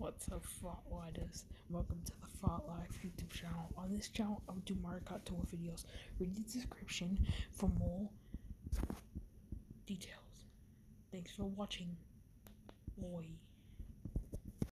What's up, Fraud Riders? Welcome to the Fraud Life YouTube channel. On this channel, I will do Mario Kart Tour videos. Read the description for more details. Thanks for watching. Boy.